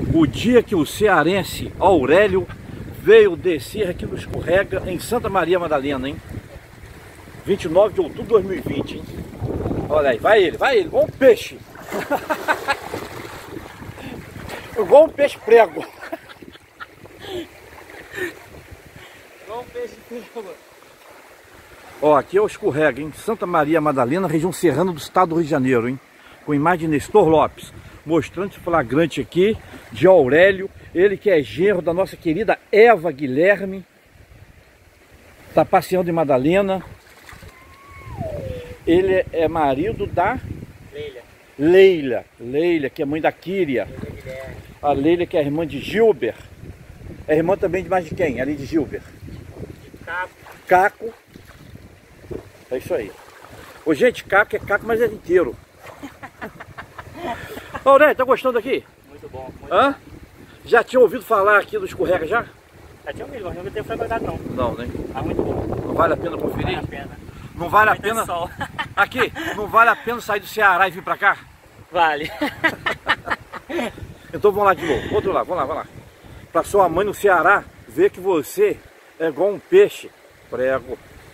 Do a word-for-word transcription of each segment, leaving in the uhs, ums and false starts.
O dia que o cearense Aurélio veio descer aqui no escorrega em Santa Maria Madalena, hein? vinte e nove de outubro de dois mil e vinte, hein? Olha aí, vai ele, vai ele, igual um peixe. Igual um peixe prego. Igual um peixe prego. Ó, aqui é o escorrega, hein? Santa Maria Madalena, região serrana do estado do Rio de Janeiro, hein? Com imagem de Nestor Lopes, mostrando esse flagrante aqui de Aurélio, ele que é genro da nossa querida Eva Guilherme, tá passeando em Madalena. Ele é marido da Leila. Leila, Leila, que é mãe da Kíria. A Leila, que é irmã de Gilber. É irmã também de mais de quem? Ali de Gilber. Caco. Caco. É isso aí. Ô, gente, Caco é Caco, mas é inteiro. Aurélio, tá gostando aqui? Muito bom. Muito Hã? bom. Já tinha ouvido falar aqui do escorrega já? Já tinha ouvido, mas nunca tenho frequentado não. Não, né? Mas muito bom. Não vale a pena conferir? Vale a pena. Não vale a Muito pena? sol. Aqui, não vale a pena sair do Ceará e vir pra cá? Vale. Então vamos lá de novo. Outro lá, vamos lá, vamos lá. Pra sua mãe no Ceará ver que você é igual um peixe prego.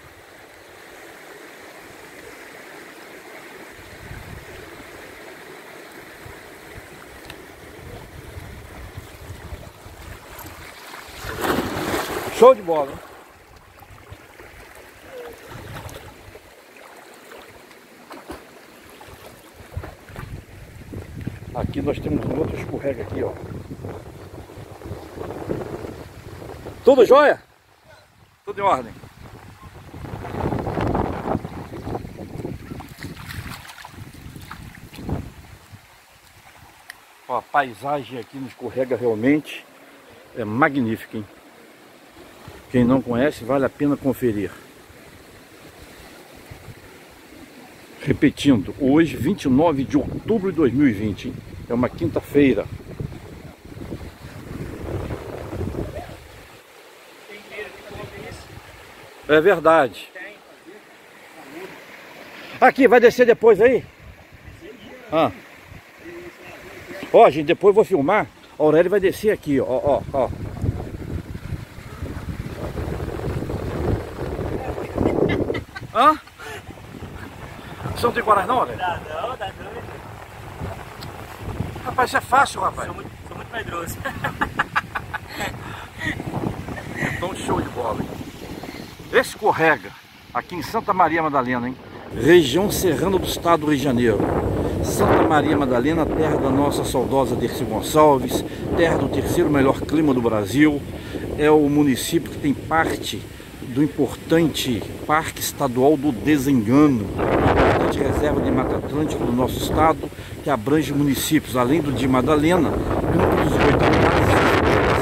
Show de bola, hein? Aqui nós temos um outro escorrega aqui, ó. Tudo jóia? Tudo em ordem. Ó, a paisagem aqui no escorrega realmente é magnífica, hein? Quem não conhece, vale a pena conferir. Repetindo, hoje, vinte e nove de outubro de dois mil e vinte, hein? É uma quinta-feira. É verdade. Aqui, vai descer depois aí? Ah. Ó, gente, depois eu vou filmar. A Aurélio vai descer aqui, ó, ó, ó. Hã? Você não tem coragem não, Aurélio? Dá não, dá não. Rapaz, isso é fácil, rapaz. Sou muito, sou muito medroso. Então, show de bola, hein? Esse escorrega aqui em Santa Maria Madalena, hein? Região serrana do estado do Rio de Janeiro. Santa Maria Madalena, terra da nossa saudosa Dercy Gonçalves, terra do terceiro melhor clima do Brasil. É o município que tem parte do importante Parque Estadual do Desengano, importante reserva de Mata Atlântica do nosso estado, que abrange municípios, além do de Madalena, Campo dos Goitacazes,